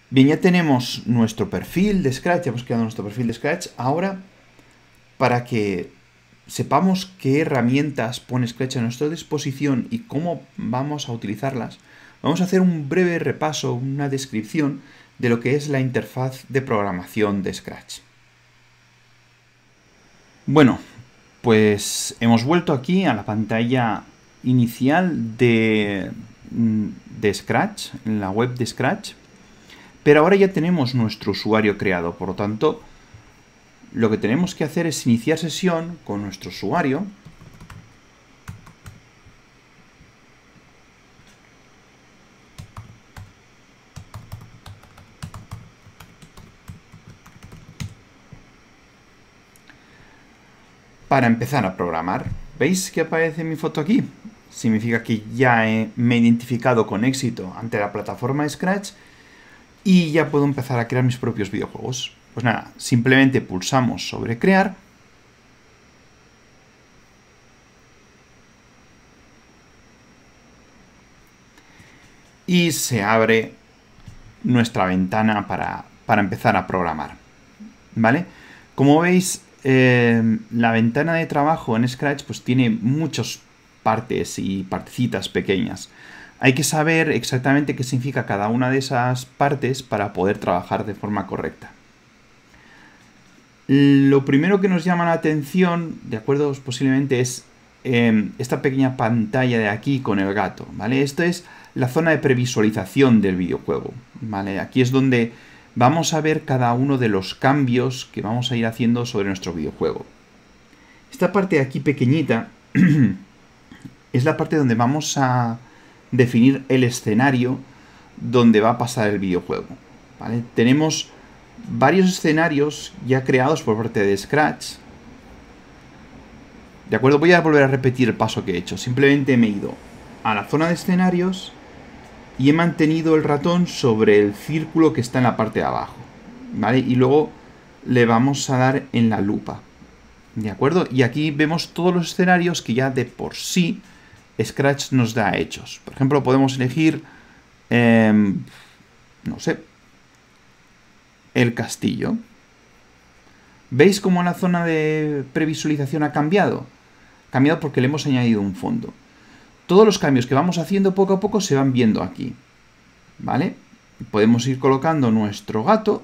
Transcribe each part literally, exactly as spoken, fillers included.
Bien, ya tenemos nuestro perfil de Scratch, ya hemos creado nuestro perfil de Scratch. Ahora, para que sepamos qué herramientas pone Scratch a nuestra disposición y cómo vamos a utilizarlas, vamos a hacer un breve repaso, una descripción de lo que es la interfaz de programación de Scratch. Bueno, pues hemos vuelto aquí a la pantalla inicial de, de Scratch, en la web de Scratch, pero ahora ya tenemos nuestro usuario creado, por lo tanto, lo que tenemos que hacer es iniciar sesión con nuestro usuario. Para empezar a programar. ¿Veis que aparece mi foto aquí? Significa que ya he, me he identificado con éxito ante la plataforma Scratch y ya puedo empezar a crear mis propios videojuegos. Pues nada, simplemente pulsamos sobre crear y se abre nuestra ventana para, para empezar a programar. ¿Vale? Como veis, eh, la ventana de trabajo en Scratch pues tiene muchas partes y partecitas pequeñas. Hay que saber exactamente qué significa cada una de esas partes para poder trabajar de forma correcta. Lo primero que nos llama la atención, de acuerdo, posiblemente es eh, esta pequeña pantalla de aquí con el gato, ¿vale? Esto es la zona de previsualización del videojuego, ¿vale? Aquí es donde vamos a ver cada uno de los cambios que vamos a ir haciendo sobre nuestro videojuego. Esta parte de aquí pequeñita es la parte donde vamos a definir el escenario donde va a pasar el videojuego, ¿vale? Tenemos varios escenarios ya creados por parte de Scratch. De acuerdo, voy a volver a repetir el paso que he hecho. Simplemente me he ido a la zona de escenarios y he mantenido el ratón sobre el círculo que está en la parte de abajo, ¿vale? Y luego le vamos a dar en la lupa, ¿de acuerdo? Y aquí vemos todos los escenarios que ya de por sí Scratch nos da hechos. Por ejemplo, podemos elegir, eh, no sé, el castillo. ¿Veis cómo la zona de previsualización ha cambiado? Ha cambiado porque le hemos añadido un fondo. Todos los cambios que vamos haciendo poco a poco se van viendo aquí, ¿vale? Podemos ir colocando nuestro gato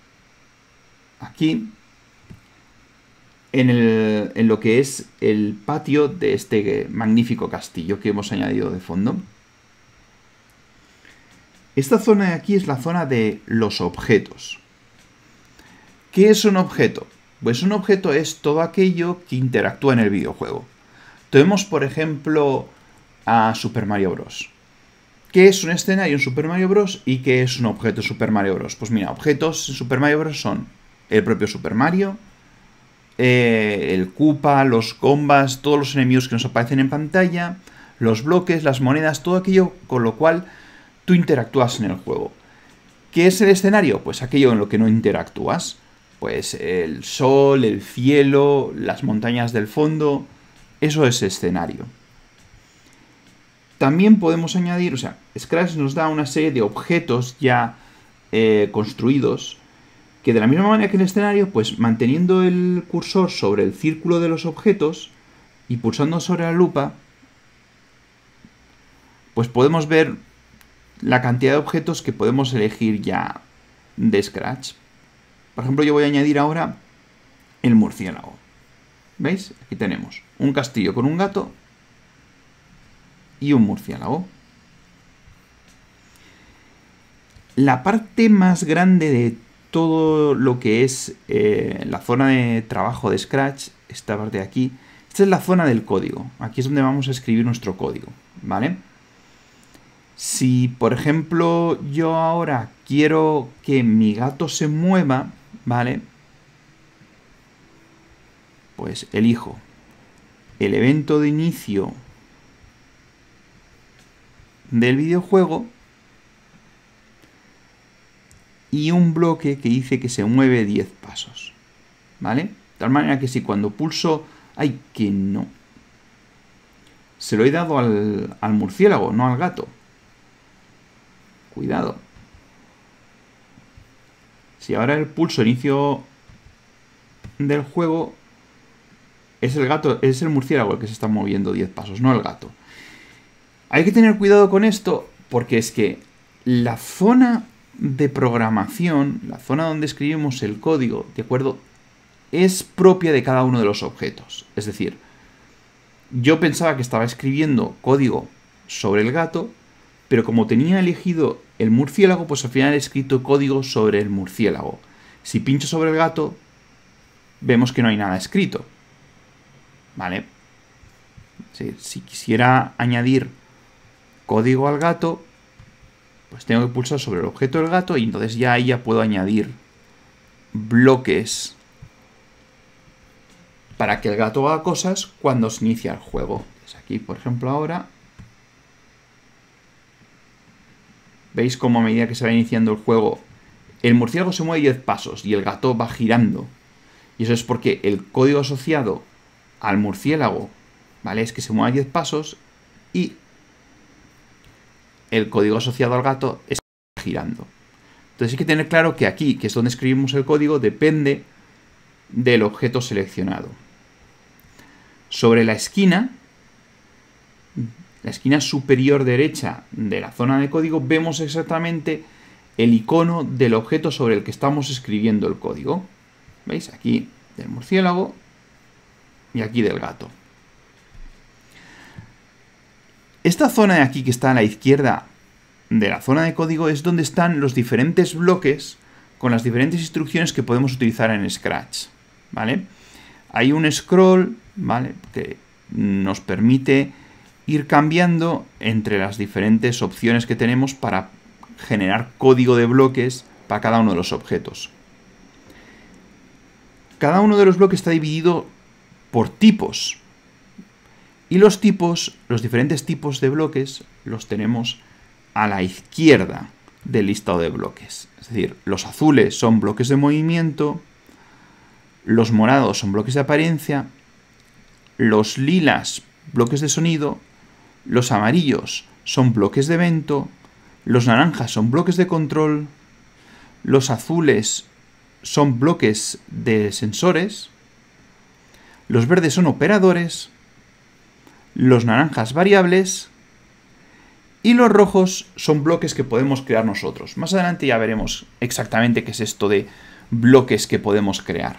aquí en, el, en lo que es el patio de este magnífico castillo que hemos añadido de fondo. Esta zona de aquí es la zona de los objetos. ¿Qué es un objeto? Pues un objeto es todo aquello que interactúa en el videojuego. Tenemos, por ejemplo, a Super Mario Bros. ¿Qué es un escenario en Super Mario Bros. Y qué es un objeto en Super Mario Bros? Pues mira, objetos en Super Mario Bros. Son el propio Super Mario, eh, el Koopa, los Goombas, todos los enemigos que nos aparecen en pantalla, los bloques, las monedas, todo aquello con lo cual tú interactúas en el juego. ¿Qué es el escenario? Pues aquello en lo que no interactúas. Pues el sol, el cielo, las montañas del fondo, eso es escenario. También podemos añadir, o sea, Scratch nos da una serie de objetos ya eh, construidos que de la misma manera que en el escenario, pues manteniendo el cursor sobre el círculo de los objetos y pulsando sobre la lupa, pues podemos ver la cantidad de objetos que podemos elegir ya de Scratch. Por ejemplo, yo voy a añadir ahora el murciélago. ¿Veis? Aquí tenemos un castillo con un gato y un murciélago. La parte más grande de todo lo que es eh, la zona de trabajo de Scratch, esta parte de aquí, esta es la zona del código. Aquí es donde vamos a escribir nuestro código, ¿vale? Si, por ejemplo, yo ahora quiero que mi gato se mueva, ¿vale? Pues elijo el evento de inicio del videojuego y un bloque que dice que se mueve diez pasos, ¿vale? De tal manera que si cuando pulso... ¡Ay, que no! Se lo he dado al, al murciélago, no al gato. Cuidado. Si ahora el pulso inicio del juego, es el gato, es el murciélago el que se está moviendo diez pasos, no el gato. Hay que tener cuidado con esto porque es que la zona de programación, la zona donde escribimos el código, ¿de acuerdo?, es propia de cada uno de los objetos. Es decir, yo pensaba que estaba escribiendo código sobre el gato, pero como tenía elegido el murciélago, pues al final he escrito código sobre el murciélago. Si pincho sobre el gato, vemos que no hay nada escrito. ¿Vale? Si, si quisiera añadir código al gato, pues tengo que pulsar sobre el objeto del gato y entonces ya ahí ya puedo añadir bloques para que el gato haga cosas cuando se inicia el juego. Pues aquí, por ejemplo, ahora veis cómo a medida que se va iniciando el juego, el murciélago se mueve diez pasos y el gato va girando. Y eso es porque el código asociado al murciélago, ¿vale?, es que se mueve diez pasos y el código asociado al gato es que va girando. Entonces hay que tener claro que aquí, que es donde escribimos el código, depende del objeto seleccionado. Sobre la esquina, la esquina superior derecha de la zona de código, vemos exactamente el icono del objeto sobre el que estamos escribiendo el código. ¿Veis? Aquí del murciélago y aquí del gato. Esta zona de aquí que está a la izquierda de la zona de código es donde están los diferentes bloques con las diferentes instrucciones que podemos utilizar en Scratch, ¿vale? Hay un scroll, ¿vale?, que nos permite ir cambiando entre las diferentes opciones que tenemos para generar código de bloques para cada uno de los objetos. Cada uno de los bloques está dividido por tipos. Y los tipos, los diferentes tipos de bloques, los tenemos a la izquierda del listado de bloques. Es decir, los azules son bloques de movimiento, los morados son bloques de apariencia, los lilas bloques de sonido, los amarillos son bloques de evento, los naranjas son bloques de control, los azules son bloques de sensores, los verdes son operadores, los naranjas variables y los rojos son bloques que podemos crear nosotros. Más adelante ya veremos exactamente qué es esto de bloques que podemos crear.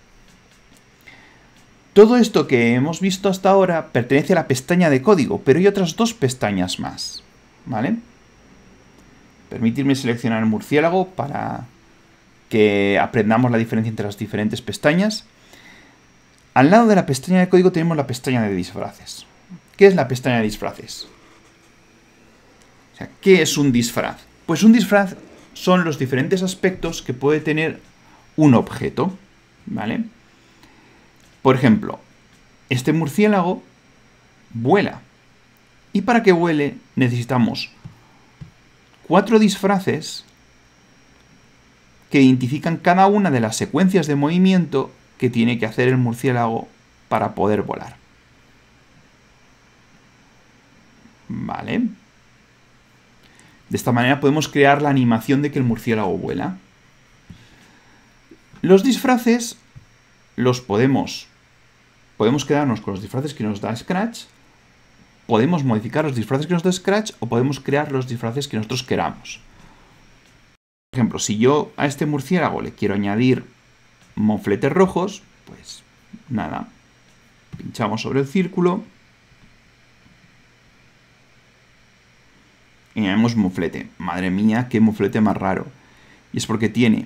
Todo esto que hemos visto hasta ahora pertenece a la pestaña de código, pero hay otras dos pestañas más, ¿vale? Permitirme seleccionar el murciélago para que aprendamos la diferencia entre las diferentes pestañas. Al lado de la pestaña de código tenemos la pestaña de disfraces. ¿Qué es la pestaña de disfraces? O sea, ¿qué es un disfraz? Pues un disfraz son los diferentes aspectos que puede tener un objeto, ¿vale? Por ejemplo, este murciélago vuela. Y para que vuele necesitamos cuatro disfraces que identifican cada una de las secuencias de movimiento que tiene que hacer el murciélago para poder volar. Vale. De esta manera podemos crear la animación de que el murciélago vuela. Los disfraces los podemos... Podemos quedarnos con los disfraces que nos da Scratch, podemos modificar los disfraces que nos da Scratch o podemos crear los disfraces que nosotros queramos. Por ejemplo, si yo a este murciélago le quiero añadir mofletes rojos, pues nada, pinchamos sobre el círculo y añadimos moflete. Madre mía, qué moflete más raro. Y es porque tiene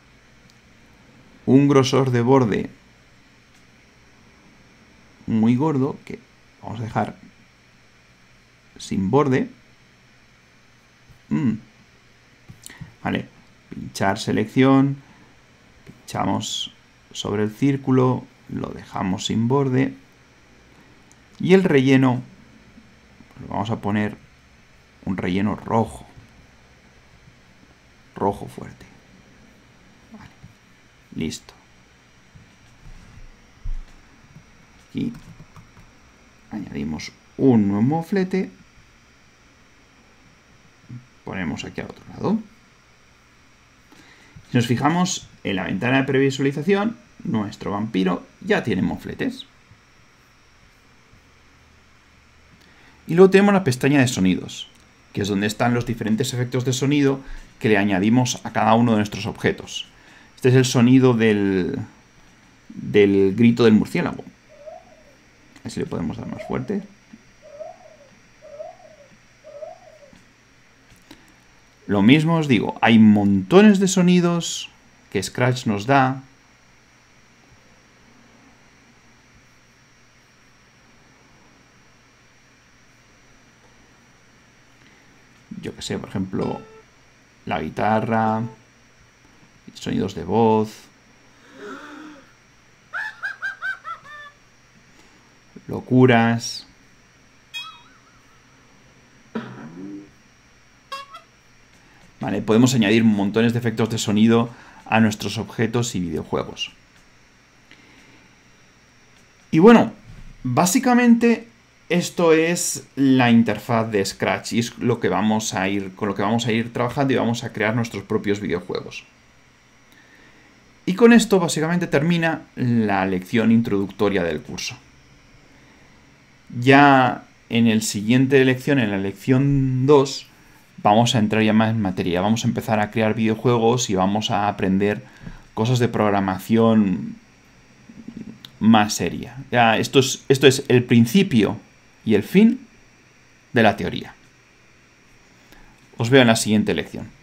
un grosor de borde muy gordo, que vamos a dejar sin borde. Mm. Vale, pinchar selección, pinchamos sobre el círculo, lo dejamos sin borde y el relleno, pues vamos a poner un relleno rojo, rojo fuerte. Vale, listo. Aquí añadimos un nuevo moflete, ponemos aquí al otro lado Si nos fijamos en la ventana de previsualización, nuestro vampiro ya tiene mofletes. Y luego tenemos la pestaña de sonidos, que es donde están los diferentes efectos de sonido que le añadimos a cada uno de nuestros objetos. Este es el sonido del, del grito del murciélago. A ver si le podemos dar más fuerte. Lo mismo os digo, hay montones de sonidos que Scratch nos da. Yo que sé, por ejemplo, la guitarra, sonidos de voz, locuras. Vale, podemos añadir montones de efectos de sonido a nuestros objetos y videojuegos. Y bueno, básicamente esto es la interfaz de Scratch y es lo que vamos a ir, con lo que vamos a ir trabajando y vamos a crear nuestros propios videojuegos. Y con esto básicamente termina la lección introductoria del curso. Ya en el siguiente lección, en la lección dos, vamos a entrar ya más en materia. Vamos a empezar a crear videojuegos y vamos a aprender cosas de programación más seria. Ya, esto es, esto es el principio y el fin de la teoría. Os veo en la siguiente lección.